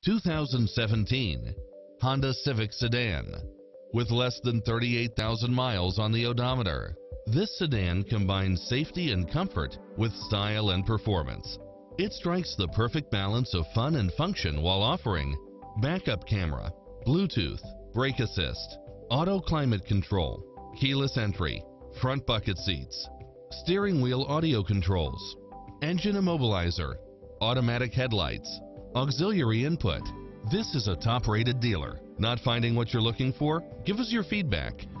2017 Honda Civic Sedan. With less than 38,000 miles on the odometer, this sedan combines safety and comfort with style and performance. It strikes the perfect balance of fun and function while offering backup camera, Bluetooth, brake assist, auto climate control, keyless entry, front bucket seats, steering wheel audio controls, engine immobilizer, automatic headlights, auxiliary input. This is a top-rated dealer. Not finding what you're looking for? Give us your feedback.